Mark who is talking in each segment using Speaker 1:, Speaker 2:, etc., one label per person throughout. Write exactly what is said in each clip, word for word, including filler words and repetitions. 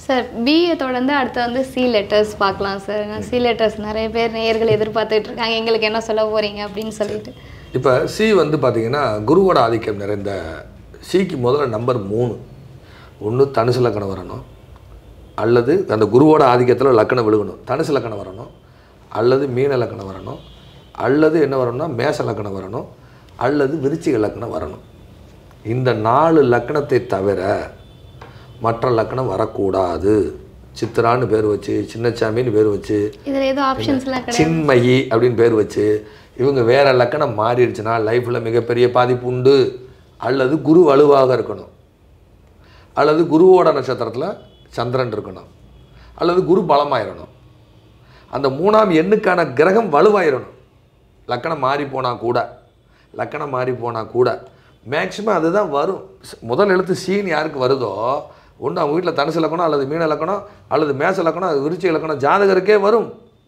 Speaker 1: Sir BA தொடர்ந்து அடுத்து வந்து சி லெட்டர்ஸ் பார்க்கலாம் சார். சி லெட்டர்ஸ் நிறைய பேர் நேயர்கள் எதிர்பார்த்துட்டு இருக்காங்க, எங்களுக்கு என்ன சொல்ல போகிறீங்க அப்படின்னு சொல்லிட்டு.
Speaker 2: இப்போ சி வந்து பார்த்தீங்கன்னா குருவோட ஆதிக்கம் நிறைந்த சிக்கு முதல்ல நம்பர் மூணு. ஒன்று தனுசு லக்கணம் வரணும், அல்லது அந்த குருவோட ஆதிக்கத்தில் லக்கணம் விழுகணும், தனுசு லக்கணம் வரணும், அல்லது மீன லக்கணம் வரணும், அல்லது என்ன வரணும்னா மேச லக்கணம் வரணும், அல்லது விருச்சிக லக்கணம் வரணும். இந்த நாலு லக்கணத்தை தவிர மற்ற லக்கணம் வரக்கூடாது. சித்ரான்னு பேர் வச்சு, சின்னச்சாமின்னு பேர் வச்சு,
Speaker 1: இதில் ஏதோ ஆப்ஷன்ஸ்லாம் கிடையாது,
Speaker 2: சின்மயி அப்படின்னு பேர் வச்சு இவங்க வேறு லக்கணம் மாறிடுச்சுன்னா லைஃப்பில் மிகப்பெரிய பாதிப்பு உண்டு. அல்லது குரு வலுவாக இருக்கணும், அல்லது குருவோட நட்சத்திரத்தில் சந்திரன் இருக்கணும், அல்லது குரு பலமாயிடணும். அந்த மூணாம் எண்ணுக்கான கிரகம் வலுவாயிடணும். லக்கணம் மாறி போனால் கூட லக்கணம் மாறி போனால் கூட மேக்சிமம் அதுதான் வரும். முதல் எழுத்து சீன் யாருக்கு வருதோ ஒன்று அவங்க வீட்டில் தனுசு லக்கணம், அல்லது மீன லக்கணம், அல்லது மேச லக்கணம், அது விருச்சிக லக்கணம் ஜாதகருக்கே வரும்.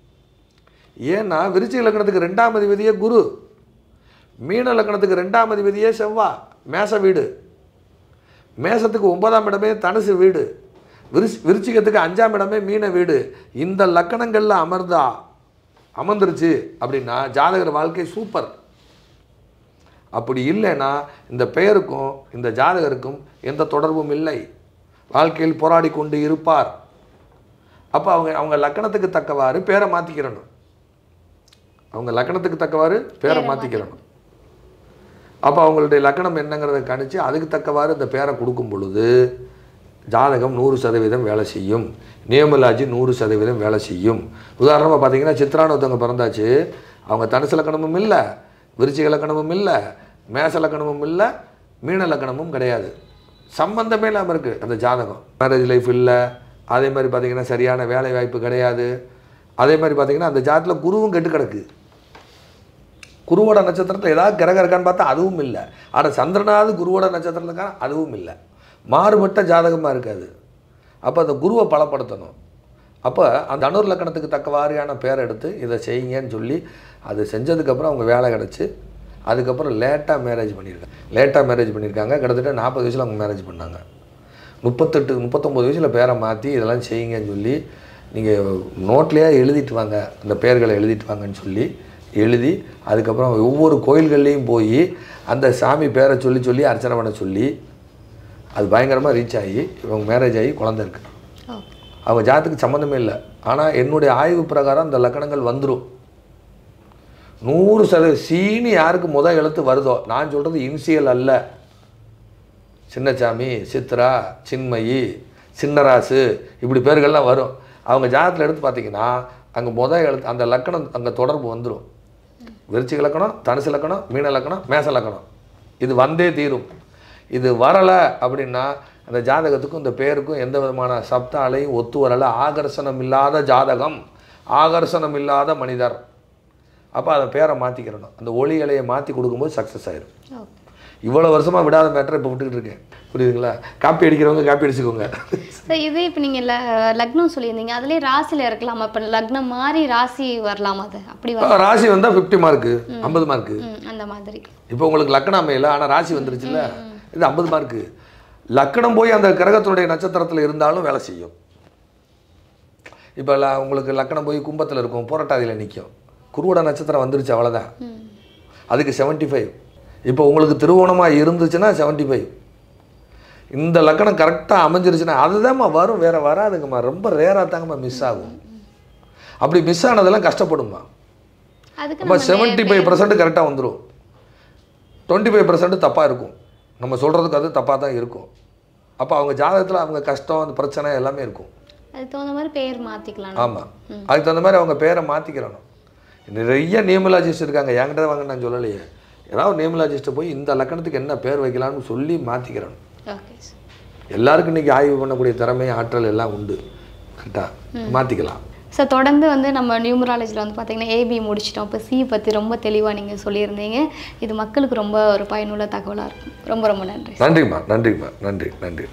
Speaker 2: ஏன்னா விருச்சிக லக்கணத்துக்கு ரெண்டாம் அதிபதியே குரு, மீன லக்கணத்துக்கு ரெண்டாம் அதிபதியே செவ்வா மேச வீடு, மேசத்துக்கு ஒன்பதாம் இடமே தனுசு வீடு, விருச்சி விருச்சிகத்துக்கு அஞ்சாம் இடமே மீன வீடு. இந்த லக்கணங்களில் அமர்ந்தா அமர்ந்துருச்சு அப்படின்னா ஜாதகர் வாழ்க்கை சூப்பர். அப்படி இல்லைன்னா இந்த பெயருக்கும் இந்த ஜாதகருக்கும் எந்த தொடர்பும் இல்லை, வாழ்க்கையில் போராடி கொண்டு இருப்பார். அப்போ அவங்க அவங்க லக்கணத்துக்கு தக்கவாறு பேரை மாற்றிக்கிறணும், அவங்க லக்கணத்துக்கு தக்கவாறு பேரை மாற்றிக்கிறணும். அப்போ அவங்களுடைய லக்கணம் என்னங்கிறத கணிச்சு அதுக்கு தக்கவாறு இந்த பேரை கொடுக்கும் பொழுது ஜாதகம் நூறு சதவீதம் வேலை செய்யும், நியமலாஜி நூறு சதவீதம் வேலை செய்யும். உதாரணமாக பார்த்தீங்கன்னா சித்ரான்னு ஒருத்தவங்க பிறந்தாச்சு, அவங்க தனுசு லக்கணமும் இல்லை, விருச்சிக லக்கணமும் இல்லை, மேச லக்கணமும் இல்லை, மீன லக்கணமும் கிடையாது, சம்பந்தமே இல்லாமல் இருக்குது அந்த ஜாதகம். மேரேஜ் லைஃப் இல்லை, அதே மாதிரி பார்த்திங்கன்னா சரியான வேலை வாய்ப்பு கிடையாது, அதே மாதிரி பார்த்திங்கன்னா அந்த ஜாதகத்தில் குருவும் கெட்டு கிடக்கு. குருவோட நட்சத்திரத்தில் ஏதாவது கிரகம் இருக்கான்னு பார்த்தா அதுவும் இல்லை, ஆனால் சந்திரனாவது குருவோட நட்சத்திரத்துக்கான அதுவும் இல்லை, மாறுபட்ட ஜாதகமாக இருக்காது. அப்போ அந்த குருவை பலப்படுத்தணும். அப்போ அந்த அனுர் லக்கணத்துக்கு தக்க வாரியான பேர் எடுத்து இதை செய்யுங்கன்னு சொல்லி அது செஞ்சதுக்கப்புறம் அவங்க வேலை கிடச்சி அதுக்கப்புறம் லேட்டாக மேரேஜ் பண்ணியிருக்காங்க. லேட்டாக மேரேஜ் பண்ணியிருக்காங்க, கிட்டத்தட்ட நாற்பது வயசில் அவங்க மேரேஜ் பண்ணாங்க. முப்பத்தெட்டு முப்பத்தொம்போது வயசில் பேரை மாற்றி இதெல்லாம் செய்யுங்கன்னு சொல்லி நீங்கள் நோட்லேயே எழுதிட்டு வாங்க, அந்த பேர்களை எழுதிட்டு வாங்கன்னு சொல்லி எழுதி அதுக்கப்புறம் ஒவ்வொரு கோயில்கள்லேயும் போய் அந்த சாமி பேரை சொல்லி சொல்லி அர்ச்சனை பண்ண சொல்லி அது பயங்கரமாக ரீச் ஆகி இவங்க மேரேஜ் ஆகி குழந்தை இருக்குது. அவங்க ஜாதத்துக்கு சம்மந்தமே இல்லை, ஆனால் என்னுடைய ஆய்வு பிரகாரம் அந்த லக்கணங்கள் வந்துடும். நூறு சதவீதம் சீனி யாருக்கு முதல் எழுத்து வருதோ, நான் சொல்கிறது இன்சியல் அல்ல, சின்னச்சாமி, சித்ரா, சின்மயி, சின்னராசு இப்படி பேர்கள்லாம் வரும். அவங்க ஜாதத்தில் எடுத்து பார்த்தீங்கன்னா அங்கே முதல் எழுத்து அந்த லக்கணம் அங்கே தொடர்பு வந்துடும். விருச்சிக லக்கணம், தனுசு லக்கணம், மீன லக்கணம், மேச லக்கணம் இது வந்தே தீரும். இது வரலை அப்படின்னா அந்த ஜாதகத்துக்கும் இந்த பேருக்கும் எந்த விதமான சப்த அலையும் ஒத்து வரலை. ஆகர்ஷணம் இல்லாத ஜாதகம், ஆகர்ஷணம் இல்லாத மனிதர். அப்போ அதை பேரை மாற்றிக்கிறணும், அந்த ஒளி இலையை மாற்றி கொடுக்கும்போது சக்ஸஸ் ஆயிடும். இவ்வளோ வருஷமாக விடாத மேட்டரை இப்போ விட்டுக்கிட்டு இருக்கேன், புரியுதுங்களா? காப்பி அடிக்கிறவங்க காப்பி அடிச்சுக்கோங்க.
Speaker 1: சார் இதே இப்போ நீங்கள் ல லக்னம் சொல்லியிருந்தீங்க, அதுலேயே ராசியில் இருக்கலாம், இப்போ லக்னம் மாதிரி ராசி வரலாம், அது அப்படி வர
Speaker 2: ராசி வந்தால் ஃபிஃப்டி மார்க்கு ஐம்பது மார்க்கு
Speaker 1: அந்த மாதிரி.
Speaker 2: இப்போ உங்களுக்கு லக்னம் அமையல ஆனால் ராசி வந்துருச்சுல்ல, இது ஐம்பது மார்க்கு. லக்கணம் போய் அந்த கிரகத்தினுடைய நட்சத்திரத்தில் இருந்தாலும் வேலை செய்யும். இப்போ உங்களுக்கு லக்கணம் போய் கும்பத்தில் இருக்கும், புரட்டாதியில் நிற்கும், குருவோட நட்சத்திரம் வந்துருச்சு அவ்வளோதான், அதுக்கு செவன்ட்டி ஃபைவ். இப்போ உங்களுக்கு திருவோணமாக இருந்துச்சுன்னா செவன்ட்டி ஃபைவ். இந்த லக்கணம் கரெக்டாக அமைஞ்சிருச்சுன்னா அதுதான்மா வரும், வேறு வராதுங்கம்மா, ரொம்ப ரேராக தாங்கம்மா மிஸ் ஆகும். அப்படி மிஸ் ஆனதெல்லாம் கஷ்டப்படுமா. நம்ம செவன்ட்டி ஃபைவ் பர்சன்ட் கரெக்டாக வந்துடும், டுவெண்ட்டி ஃபைவ் பர்சன்ட் தப்பாக இருக்கும், நம்ம சொல்கிறதுக்கு அது தப்பாக தான் இருக்கும். அப்போ அவங்க ஜாதகத்தில் அவங்க கஷ்டம், அந்த பிரச்சனை எல்லாமே இருக்கும்.
Speaker 1: அதுக்கு தகுந்த மாதிரி பேர் மாற்றிக்கலாம்.
Speaker 2: ஆமாம், அதுக்கு தகுந்த மாதிரி அவங்க பேரை மாற்றிக்கிறணும். நிறைய நியூமலாஜிஸ்ட் இருக்காங்க, என்கிட்ட வாங்க நான் சொல்லலையே, ஏதாவது நியூமலாஜிஸ்ட்டை போய் இந்த லக்கணத்துக்கு என்ன பேர் வைக்கலாம்னு சொல்லி மாற்றிக்கிறணும். எல்லாருக்கும் இன்றைக்கி ஆய்வு பண்ணக்கூடிய திறமை, ஆற்றல் எல்லாம் உண்டு, கரெக்டாக மாற்றிக்கலாம்.
Speaker 1: சார் தொடர்ந்து வந்து நம்ம நியூமராலஜியில் வந்து பார்த்திங்கன்னா ஏபி முடிச்சிட்டோம், இப்போ சி பற்றி ரொம்ப தெளிவாக நீங்கள் சொல்லியிருந்தீங்க. இது மக்களுக்கு ரொம்ப ஒரு பயனுள்ள தகவலாக இருக்கும். ரொம்ப ரொம்ப நன்றி.
Speaker 2: நன்றிம்மா, நன்றிம்மா, நன்றி நன்றி.